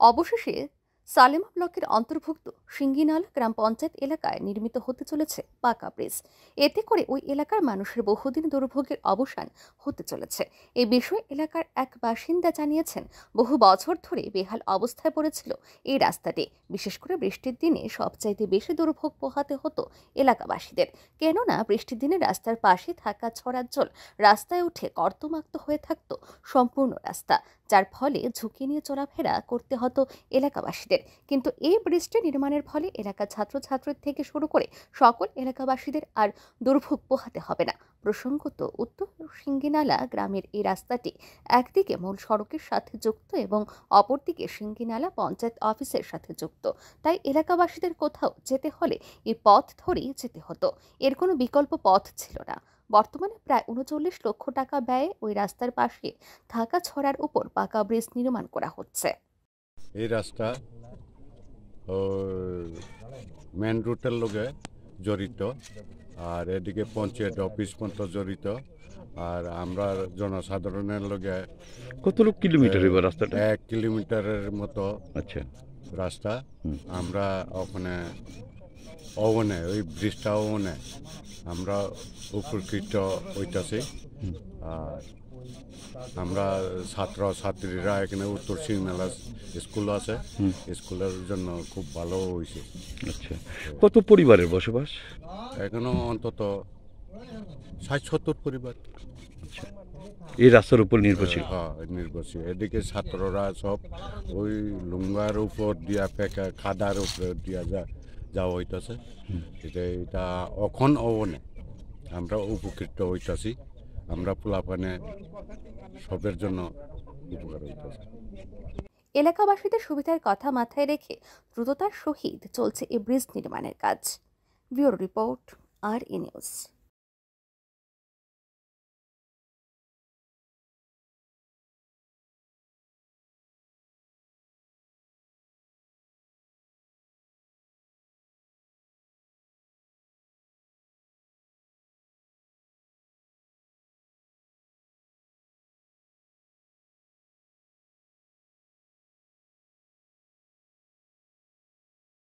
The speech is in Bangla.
অবশেষে সালেমা ব্লকের অন্তর্ভুক্ত সিঙ্গিনালা গ্রাম পঞ্চায়েত এলাকায় নির্মিত হতে চলেছে পাকা ব্রিজ। এতে করে ওই এলাকার মানুষের বহুদিন দুর্ভোগের অবসান হতে চলেছে। এই বিষয়ে এলাকার এক বাসিন্দা জানিয়েছেন, বহু বছর ধরে বেহাল অবস্থায় পড়েছিল এই রাস্তাটি। বিশেষ করে বৃষ্টির দিনে সবচাইতে বেশি দুর্ভোগ পোহাতে হতো এলাকাবাসীদের। কেননা বৃষ্টির দিনে রাস্তার পাশে থাকা ছড়ার জল রাস্তায় উঠে কর্দমাক্ত হয়ে থাকতো সম্পূর্ণ রাস্তা, যার ফলে ঝুঁকি নিয়ে চলাফেরা করতে হতো এলাকাবাসীদের। কিন্তু এই ব্রিজটি নির্মাণের ফলে এলাকার ছাত্রছাত্রী থেকে শুরু করে সকল এলাকাবাসীদের আর দুর্ভোগ পোহাতে হবে না। প্রসঙ্গত, উত্তর সিঙ্গিনালা গ্রামের এই রাস্তাটি একদিকে মূল সড়কের সাথে যুক্ত এবং অপরদিকে সিঙ্গিনালা পঞ্চায়েত অফিসের সাথে যুক্ত। তাই এলাকাবাসীদের কোথাও যেতে হলে এই পথ ধরেই যেতে হতো, এর কোনো বিকল্প পথ ছিল না। বর্তমানে প্রায় ৩৯ লক্ষ টাকা ব্যয়ে ওই রাস্তার পাশে থাকা ছড়ার উপর পাকা ব্রিজ নির্মাণ করা হচ্ছে। এই রাস্তা মেন রুটের লগে জড়িত, আর এদিকে পঞ্চায়েত অফিস পর্যন্ত জড়িত। আর আমরা জনসাধারণের লগে কত কিলোমিটার এবার রাস্তাটা? 1 কিলোমিটারের মতো আচ্ছা, রাস্তা। আমরা ওখানে ওই ব্রিজটা ওখানে আমরা উপকৃত হইতাছি। আর আমরা ছাত্রছাত্রীরা এখানে উত্তর সিংনালা স্কুল আছে, স্কুলের জন্য খুব ভালো হয়েছে। আচ্ছা, কত পরিবারের বসবাস এখনো? অন্তত 60-70 পরিবার। আচ্ছা, এই রাস্তার উপর নির্ভরশীল। হ্যাঁ, নির্ভরশীল। এদিকে ছাত্ররা সব ওই লুঙ্গার উপর দিয়া পেকা খাদার উপরে দিয়া যাওয়া হইতাছে। এটা এখন ওনে আমরা উপকৃত হইতাছি। আমরা পোলাপানে সবের জন্য উপকার হইতাছে। এলাকাবাসীদের সুবিধার কথা মাথায় রেখে দ্রুততার সহিত চলছে এই ব্রিজ নির্মাণের কাজ। ব্যুরো রিপোর্ট, আর ই নিউজ।